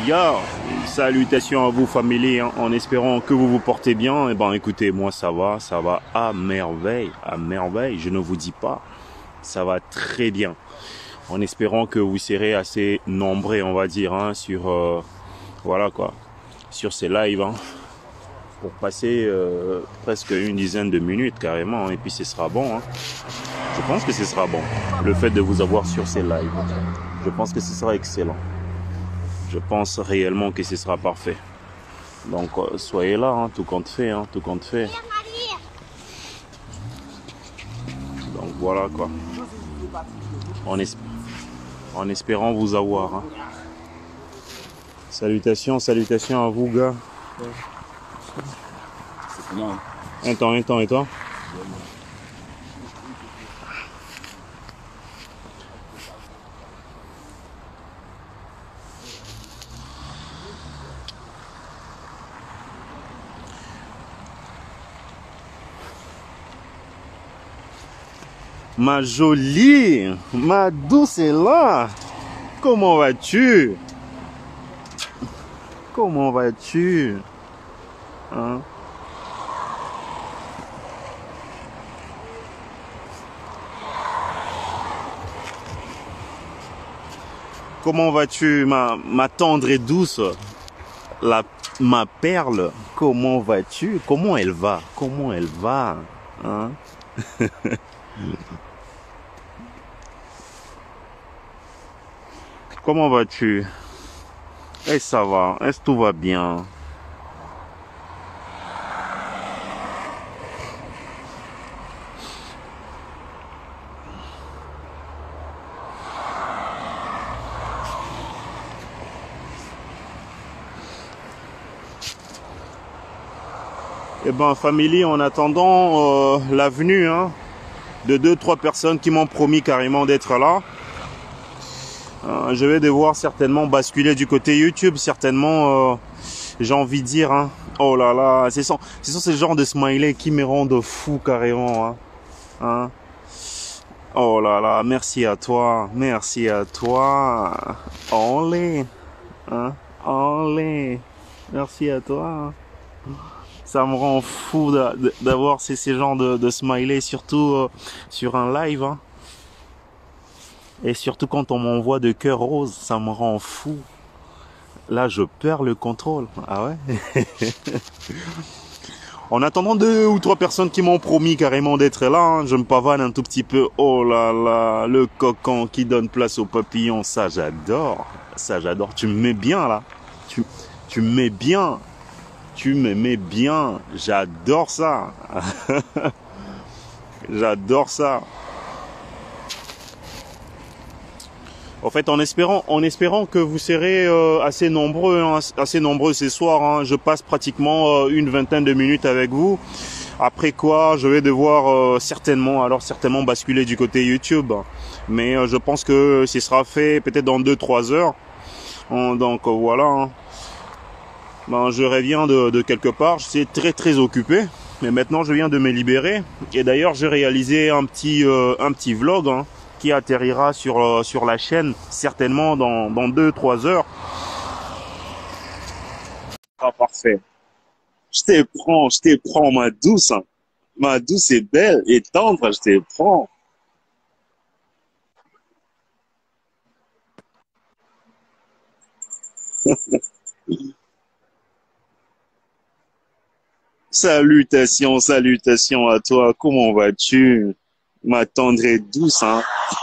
Yo, salutations à vous famille, hein, en espérant que vous vous portez bien. Eh ben écoutez, moi ça va à merveille, je ne vous dis pas, ça va très bien. En espérant que vous serez assez nombreux, on va dire, hein, sur voilà quoi, sur ces lives, hein, pour passer presque une dizaine de minutes carrément, hein, et puis ce sera bon. Hein. Je pense que ce sera bon, le fait de vous avoir sur ces lives. Je pense que ce sera excellent. Je pense réellement que ce sera parfait. Donc soyez là, hein, tout compte fait, hein, tout compte fait. Donc voilà quoi. En espérant vous avoir. Hein. Salutations à vous gars. Un temps, et toi? Ma jolie, ma douce est là. Comment vas-tu? Comment vas-tu? Hein? Comment vas-tu, ma tendre et douce? Ma perle, comment vas-tu? Comment elle va? Comment elle va? Hein? Comment vas-tu? Est-ce que ça va? Est-ce que tout va bien? Eh ben, famille, en attendant la venue hein, de 2-3 personnes qui m'ont promis carrément d'être là, je vais devoir certainement basculer du côté YouTube, certainement, j'ai envie de dire, hein, oh là là, ce sont ces genres de smileys qui me rendent fou carrément, hein, hein. Oh là là, merci à toi, olé, hein, olé, merci à toi. Ça me rend fou d'avoir ces genres de smileys, surtout sur un live. Hein. Et surtout quand on m'envoie de cœur rose, ça me rend fou. Là, je perds le contrôle. Ah ouais? En attendant 2 ou 3 personnes qui m'ont promis carrément d'être là, hein, je me pavane un tout petit peu. Oh là là, le cocon qui donne place aux papillons, ça j'adore. Ça j'adore. Tu me mets bien là. Tu me mets bien. Tu me mets bien, j'adore ça. J'adore ça. En fait, en espérant que vous serez assez nombreux, hein, ce soir. Hein, je passe pratiquement une vingtaine de minutes avec vous. Après quoi, je vais devoir certainement basculer du côté YouTube. Mais je pense que ce sera fait peut-être dans 2-3 heures. Donc voilà. Hein. Ben, je reviens de quelque part, j'étais très occupé, mais maintenant je viens de me libérer. Et d'ailleurs j'ai réalisé un petit vlog hein, qui atterrira sur la chaîne certainement dans 2-3 heures. Ah parfait. Je te prends ma douce. Hein. Ma douce est belle et tendre, je te prends. Salutations à toi. Comment vas-tu? Ma tendre et douce, hein.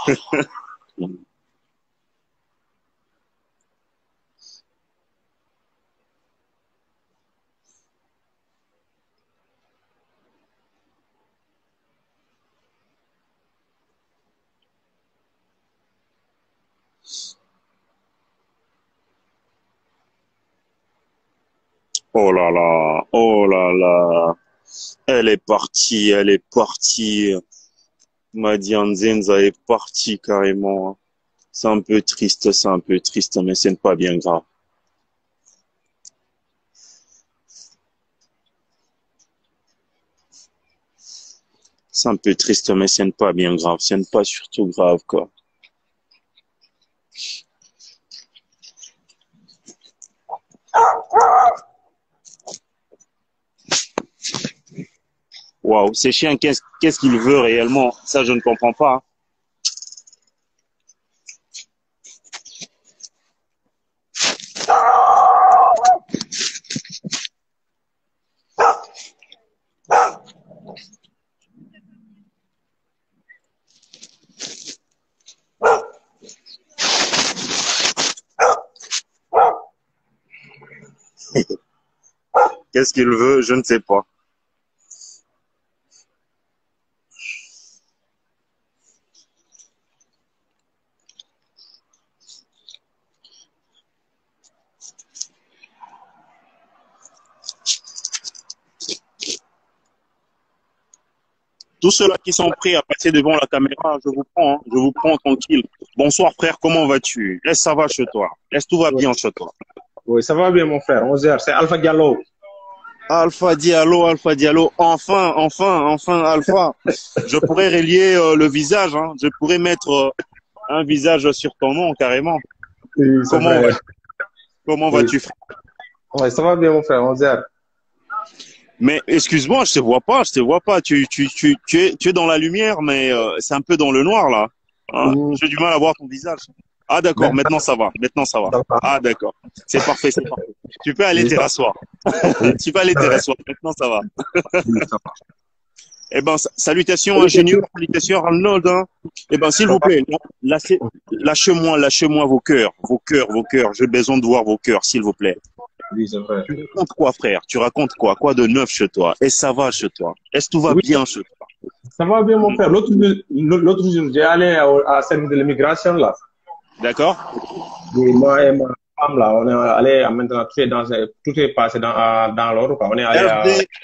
Oh là là, oh là là. Elle est partie. Madiane Zenza est partie carrément. C'est un peu triste, mais c'est pas bien grave. C'est un peu triste, mais c'est pas bien grave. C'est pas surtout grave, quoi. Waouh, ces chiens, qu'est-ce qu'il veut réellement? Ça, je ne comprends pas. Qu'est-ce qu'il veut? Je ne sais pas. Tous ceux-là qui sont prêts à passer devant la caméra, je vous prends, hein, je vous prends tranquille. Bonsoir frère, comment vas-tu? Est-ce que ça va chez toi? Est-ce que tout va Oui, bien chez toi? oui, ça va bien, mon frère. 11 heures. C'est Alpha Diallo. Alpha Diallo, enfin, Alpha. Je pourrais relier le visage, hein. Je pourrais mettre un visage sur ton nom carrément. Oui, c'est Comment vrai. va, comment Oui, vas-tu, frère? ouais, ça va bien, mon frère. 11 heures. Mais excuse-moi, je te vois pas. Tu es dans la lumière, mais c'est un peu dans le noir là. Hein? Mm, J'ai du mal à voir ton visage. Ah d'accord, Maintenant, maintenant ça va. Maintenant ça va. ça va. Ah d'accord. C'est parfait, c'est parfait. Tu peux aller Oui, te rasseoir. oui, Tu peux aller c'est te vrai. rasseoir. Maintenant ça va. Oui, ça va. Eh ben, salutations ingénieur, Salutations. salutations Arnold. Hein. Eh ben, s'il Ça vous va. plaît, lâchez-moi vos cœurs, vos cœurs, vos cœurs. J'ai besoin de voir vos cœurs, s'il vous plaît. Oui, c'est vrai. Tu racontes quoi, frère? Tu racontes quoi? Quoi de neuf chez toi? Est-ce que ça va chez toi? Est-ce que tout va Oui, bien chez toi? ça va bien, mon Hmm. frère. L'autre jour, j'ai allé à service de l'immigration, là. D'accord? Oui, moi et ma femme, là, on est allé maintenant, tout est passé dans l'ordre, quoi. On est allé à. РД,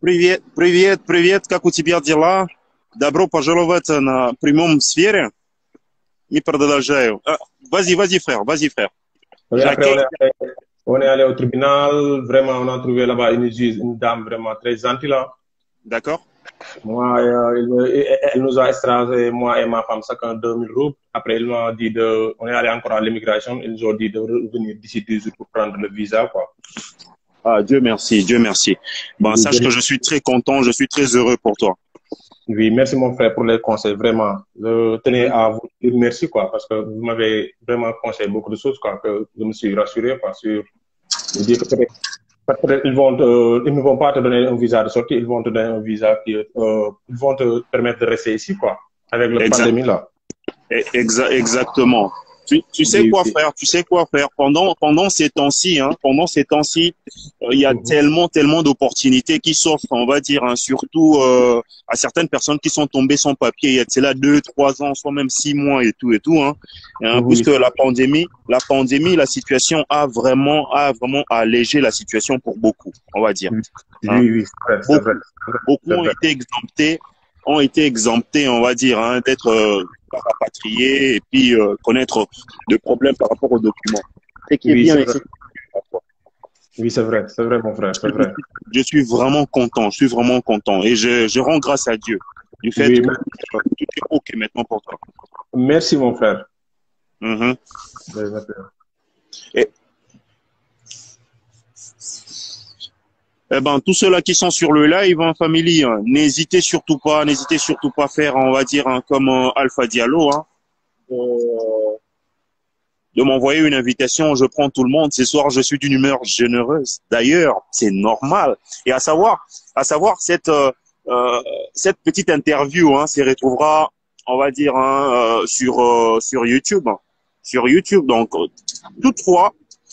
привет, как у тебя дела? Добро пожаловать на прямом сфере. И продолжаю. Vas-y, frère, vas-y, frère. Oui, après, J'accueille. on est allé au tribunal. Vraiment, on a trouvé là-bas une juge, une dame vraiment très gentille, là. D'accord? Moi, elle nous a extrait, moi et ma femme, chacun 2 000 roubles. Après, ils m'ont dit on est allé encore à l'immigration. Ils nous ont dit de revenir d'ici 2 jours pour prendre le visa, quoi. Ah, Dieu merci, Dieu merci. Bon, sache que je suis très content, je suis très heureux pour toi. Oui, merci mon frère pour les conseils, vraiment. Je tenais Mhm. à vous dire merci, quoi, parce que vous m'avez vraiment conseillé beaucoup de choses, quoi, que je me suis rassuré, quoi, sur le dire que peut-être ils ne vont pas te donner un visa de sortie, ils vont te donner un visa ils vont te permettre de rester ici, quoi, avec la Exact. pandémie, là. Exactement. Tu sais Oui, quoi oui. faire, tu sais quoi faire. Pendant ces temps-ci, hein, il y a Mhm. tellement d'opportunités qui s'offrent, on va dire, hein, surtout à certaines personnes qui sont tombées sans papier. Il y a c'est là 2, 3 ans, soit même 6 mois et tout, hein. Oui, Puisque la situation a vraiment allégé la situation pour beaucoup, on va dire. oui, Hein. oui, oui, c'est vrai, Beaucoup, c'est vrai, beaucoup c'est vrai. ont été exemptés, on va dire, hein, d'être rapatriés et puis connaître des problèmes par rapport aux documents. Ce qui est Oui, bien c'est vrai. ici. Oui, c'est vrai, mon frère, c'est vrai. Je suis vraiment content, je suis vraiment content et je rends grâce à Dieu du fait Oui, que tout est OK maintenant pour toi. merci, mon frère. Mhm. Oui, merci. Et, eh ben, tous ceux-là qui sont sur le live, hein, famille, hein, n'hésitez surtout pas à faire, on va dire, hein, comme Alpha Diallo, hein, de m'envoyer une invitation, je prends tout le monde. Ce soir, je suis d'une humeur généreuse. D'ailleurs, c'est normal. Et à savoir cette petite interview, hein, s'y retrouvera, on va dire, hein, sur YouTube, hein. Sur YouTube. Donc, toutefois,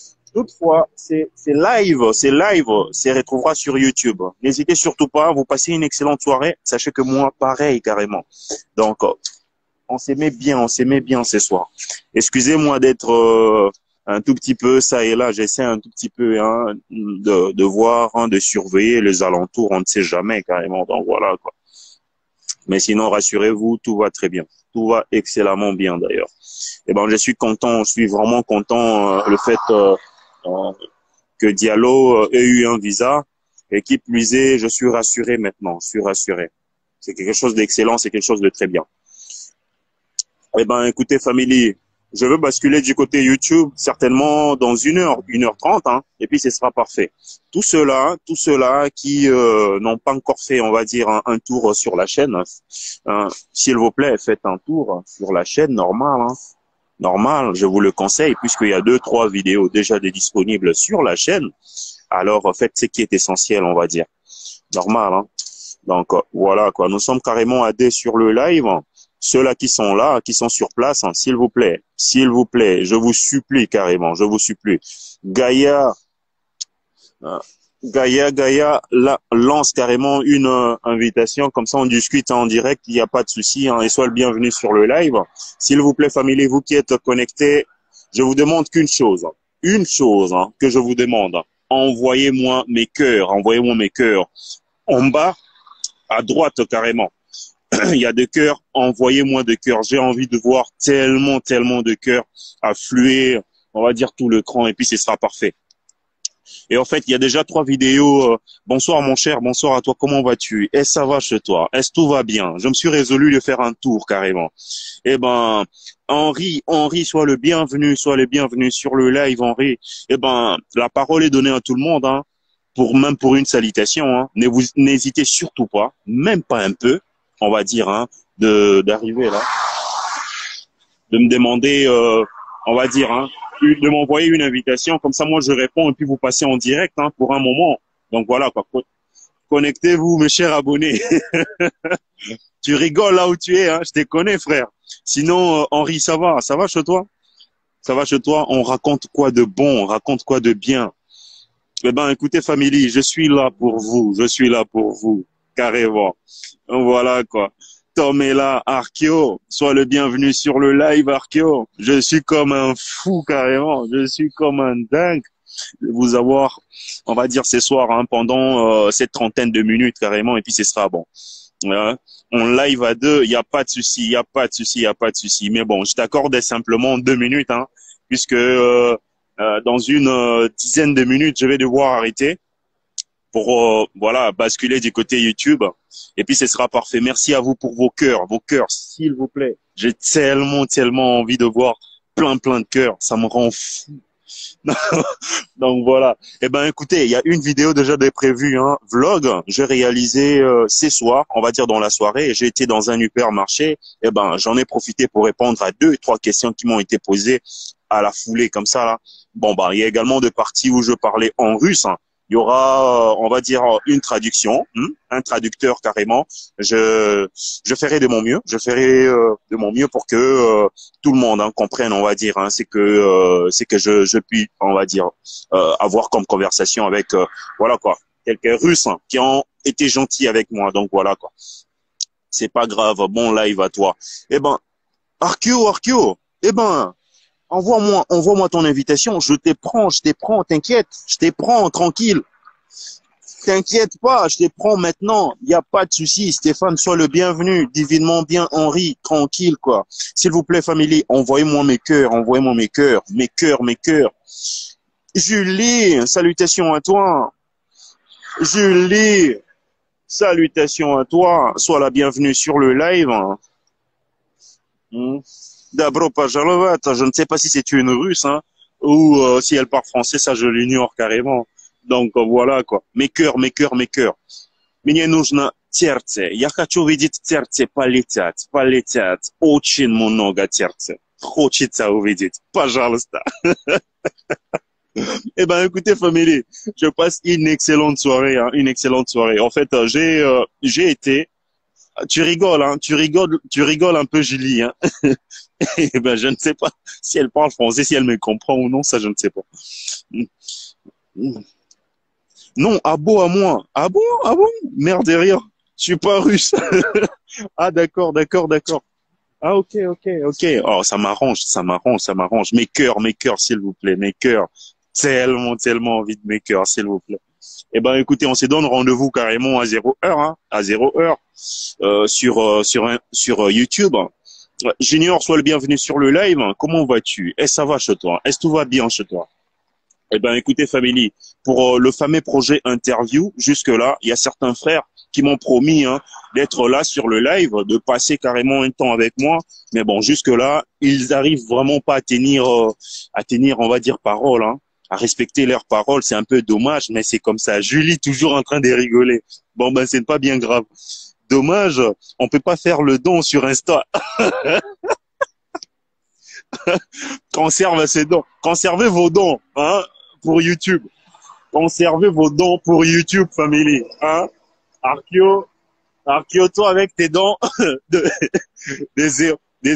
c'est live, s'y retrouvera sur YouTube. N'hésitez surtout pas. Vous passez une excellente soirée. Sachez que moi, pareil, carrément. Donc, on s'aimait bien ce soir. Excusez-moi d'être un tout petit peu ça et là, j'essaie un tout petit peu hein, de voir, hein, de surveiller les alentours, on ne sait jamais carrément. Donc voilà quoi. Mais sinon, rassurez-vous, tout va très bien. Tout va excellemment bien d'ailleurs. Et ben, je suis content, je suis vraiment content le fait euh, que Diallo ait eu un visa et qui plus est, je suis rassuré maintenant, je suis rassuré. C'est quelque chose d'excellent, c'est quelque chose de très bien. Eh ben, écoutez, famille, Je veux basculer du côté YouTube, certainement dans 1h30, hein, et puis ce sera parfait. Tous ceux-là qui n'ont pas encore fait, on va dire, un tour sur la chaîne, s'il vous plaît, faites un tour sur la chaîne, normal, hein. Normal, je vous le conseille, puisqu'il y a 2-3 vidéos déjà disponibles sur la chaîne. Alors, faites ce qui est essentiel, on va dire. Normal, hein. Donc, voilà, quoi. Nous sommes carrément à D sur le live. Ceux-là qui sont là, qui sont sur place, hein, s'il vous plaît, je vous supplie carrément, je vous supplie. Gaïa, lance carrément une invitation, comme ça on discute en direct, il n'y a pas de souci, hein, et sois le bienvenu sur le live. S'il vous plaît, famille, vous qui êtes connectés, je vous demande qu'une chose, hein, que je vous demande, envoyez-moi mes cœurs en bas, à droite carrément. Il y a des cœurs, envoyez-moi des cœurs. J'ai envie de voir tellement de cœurs affluer, on va dire tout le cran, et puis ce sera parfait. Et en fait, il y a déjà 3 vidéos. Bonsoir mon cher, bonsoir à toi, comment vas-tu? Est-ce ça va chez toi? Est-ce tout va bien? Je me suis résolu de faire un tour carrément. Eh ben, Henri, sois le bienvenu sur le live, Henri. Eh ben, la parole est donnée à tout le monde, hein, même pour une salutation, hein. N'hésitez surtout pas, même pas un peu, on va dire, hein, d'arriver là, de me demander, on va dire, hein, de m'envoyer une invitation, comme ça moi je réponds et puis vous passez en direct, hein, pour un moment. Donc voilà, quoi. Connectez-vous, mes chers abonnés. Tu rigoles là où tu es, hein, je te connais, frère. Sinon, Henri, ça va chez toi? Ça va chez toi? On raconte quoi de bon, on raconte quoi de bien? Eh ben, écoutez, famille, je suis là pour vous, carrément. Donc, voilà, quoi. Tom est là, Arkeo, sois le bienvenu sur le live, Arkeo. Je suis comme un fou, carrément. Je suis comme un dingue de vous avoir, on va dire, ce soir, hein, pendant cette trentaine de minutes, carrément, et puis ce sera bon. On live à 2, il n'y a pas de souci, il n'y a pas de souci. Mais bon, je t'accorde simplement 2 minutes, hein, puisque dans une dizaine de minutes, je vais devoir arrêter pour voilà, basculer du côté YouTube. Et puis ce sera parfait. Merci à vous pour vos cœurs, s'il vous plaît. J'ai tellement envie de voir plein de cœurs. Ça me rend fou. Donc voilà. Eh ben écoutez, il y a une vidéo déjà de prévue, hein, vlog. J'ai réalisé ce soir, on va dire dans la soirée. J'ai été dans un hypermarché. Eh ben j'en ai profité pour répondre à 2-3 questions qui m'ont été posées à la foulée comme ça là. Bon bah il y a également des parties où je parlais en russe, hein. Il y aura, on va dire, une traduction, un traducteur carrément. Je ferai de mon mieux. Je ferai de mon mieux pour que tout le monde, hein, comprenne, on va dire, hein, c'est que je puis, on va dire, avoir comme conversation avec, voilà quoi, quelques Russes, hein, qui ont été gentils avec moi. Donc voilà quoi. C'est pas grave. Bon live à toi. Eh ben, Arkeo. Eh ben. Envoie-moi ton invitation. Je te prends, t'inquiète. Je te prends, tranquille. T'inquiète pas, je te prends maintenant. Il n'y a pas de souci. Stéphane, sois le bienvenu. Divinement bien, Henri. Tranquille, quoi. S'il vous plaît, famille, envoyez-moi mes cœurs. Mes cœurs. Julie, salutations à toi. Julie, salutations à toi. Sois la bienvenue sur le live. Dabro Pajalovat, je ne sais pas si c'est une russe, hein, ou si elle parle français, ça je l'ignore carrément. Donc voilà quoi. Mes cœurs. Мне нужно сердце. Я хочу видеть сердце полетят. Очень много сердца. Хочется увидеть. Пожалуйста. Eh ben écoutez famille, je passe une excellente soirée, hein, une excellente soirée. En fait, j'ai été. Tu rigoles, hein, tu rigoles un peu, Julie, hein. Eh ben, je ne sais pas si elle parle français, si elle me comprend ou non, ça, je ne sais pas. Non, abo à moi. Ah bon? Merde derrière. Je suis pas russe. Ah, d'accord. Ah, ok. Oh, ça m'arrange. Mes cœurs, s'il vous plaît, mes cœurs. Tellement envie de mes cœurs, s'il vous plaît. Eh ben, écoutez, on se donne rendez-vous carrément à 0h, hein, sur YouTube. Junior, sois le bienvenu sur le live. Comment vas-tu? Est-ce que ça va chez toi? Est-ce que tout va bien chez toi? Eh ben, écoutez, famille, pour le fameux projet interview, jusque-là, il y a certains frères qui m'ont promis hein, d'être là sur le live, de passer carrément un temps avec moi. Mais bon, jusque-là, ils arrivent vraiment pas à tenir, on va dire, parole, hein, à respecter leurs paroles. C'est un peu dommage, mais c'est comme ça. Julie, toujours en train de rigoler. Bon, ben, c'est pas bien grave. Dommage, on peut pas faire le don sur Insta. Conserve ces dons. Conservez vos dons, hein, pour YouTube. Conservez vos dons pour YouTube, famille, hein. Archeo, toi avec tes dons de, des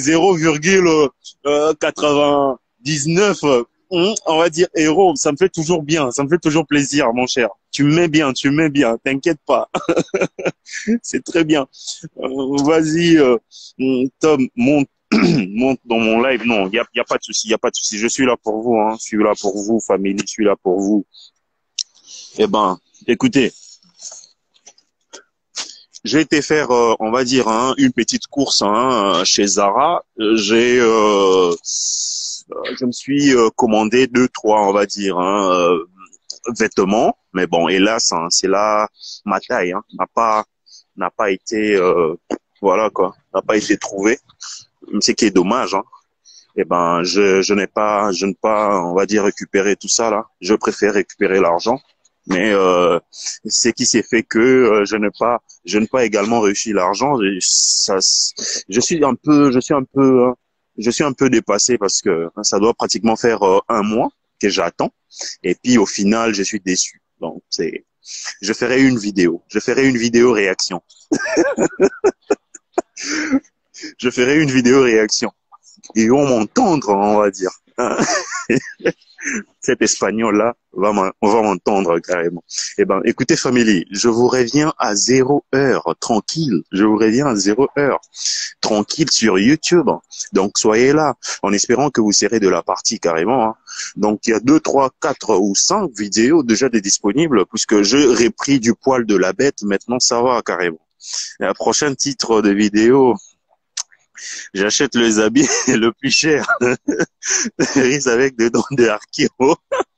0,99, on va dire euros, ça me fait toujours bien, ça me fait toujours plaisir, mon cher. Tu me mets bien, t'inquiète pas. C'est très bien. Vas-y, Tom, monte. Monte dans mon live. Non, y a pas de souci, y a pas de souci. Je suis là pour vous, hein. Je suis là pour vous, famille. Je suis là pour vous. Eh ben, écoutez, j'ai été faire, on va dire, hein, une petite course hein, chez Zara. Je me suis commandé 2-3, on va dire, hein, vêtements. Mais bon, hélas, hein, c'est là ma taille, hein, n'a pas été, voilà quoi, n'a pas été trouvée. Ce qui est dommage, hein. Eh ben, je n'ai pas, on va dire, récupérer tout ça là. Je préfère récupérer l'argent, mais ce qui s'est fait que je n'ai pas également réussi l'argent. Je suis un peu dépassé parce que ça doit pratiquement faire un mois que j'attends, et puis au final, je suis déçu. Donc je ferai une vidéo réaction. Je ferai une vidéo réaction. Ils vont m'entendre, on va dire. Cet espagnol-là on va m'entendre carrément. Eh ben, écoutez, famille, je vous reviens à 0 heure, tranquille. Je vous reviens à 0 heure, tranquille sur YouTube. Donc, soyez là, en espérant que vous serez de la partie carrément. Hein. Donc, il y a 2, 3, 4 ou 5 vidéos déjà disponibles, puisque je repris du poil de la bête. Maintenant, ça va carrément. Le prochain titre de vidéo, j'achète les habits le plus cher. Riz avec des dents de Archeo.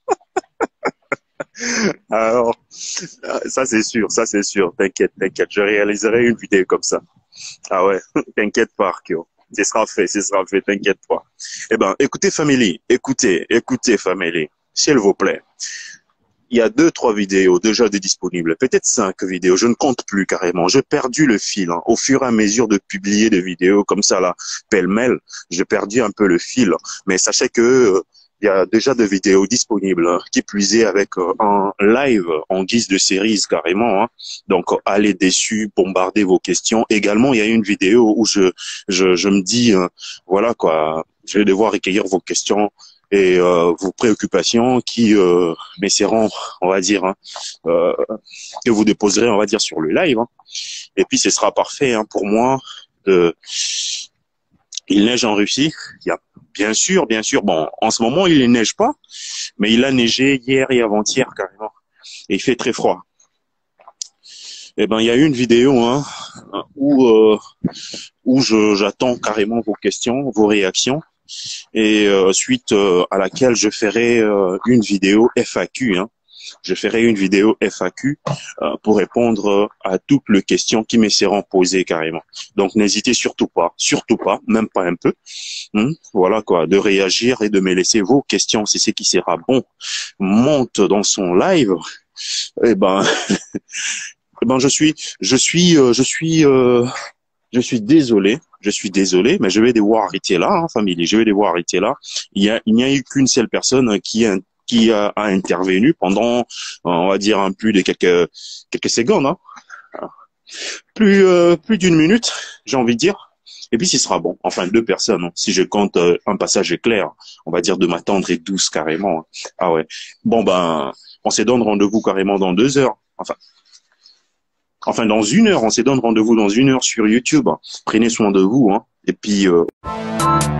Alors, ça c'est sûr. T'inquiète. Je réaliserai une vidéo comme ça. Ah ouais, t'inquiète pas, Archeo. Ce sera fait, t'inquiète pas. Eh ben, écoutez, famille, écoutez, famille, s'il vous plaît. Il y a 2, 3 vidéos déjà disponibles, peut-être 5 vidéos, je ne compte plus carrément. J'ai perdu le fil, hein. Au fur et à mesure de publier des vidéos comme ça, là, pêle-mêle, j'ai perdu un peu le fil. Mais sachez que il y a déjà des vidéos disponibles, hein, qui plus est avec un live en guise de série carrément. Hein. Donc, allez dessus, bombardez vos questions. Également, il y a une vidéo où je me dis, voilà quoi, je vais devoir recueillir vos questions et vos préoccupations qui m'essaieront, on va dire, hein, que vous déposerez, on va dire, sur le live. Hein. Et puis, ce sera parfait hein, pour moi. Il neige en Russie. Il y a bien sûr. Bon, en ce moment, il ne neige pas, mais il a neigé hier et avant-hier carrément. Et il fait très froid. Eh ben, il y a une vidéo hein, où j'attends carrément vos questions, vos réactions. Et suite à laquelle je ferai une vidéo FAQ. Hein. Je ferai une vidéo FAQ pour répondre à toutes les questions qui me seront posées carrément. Donc n'hésitez surtout pas, même pas un peu. Voilà quoi, de réagir et de me laisser vos questions. C'est ce qui sera bon. Monte dans son live. Eh ben, je suis désolé, mais je vais devoir arrêter là, hein, famille. Je vais devoir arrêter là. Il n'y a eu qu'une seule personne qui a intervenu pendant, on va dire, plus de quelques secondes, hein. Plus d'une minute, j'ai envie de dire. Et puis, ce sera bon. Enfin, 2 personnes, hein, si je compte un passage éclair, on va dire de ma tendre et douce carrément. Hein. Ah ouais. Bon ben, on se donne rendez-vous carrément dans 2 heures. Enfin, dans 1 heure, on se donne rendez-vous dans 1 heure sur YouTube. Prenez soin de vous, hein. Et puis,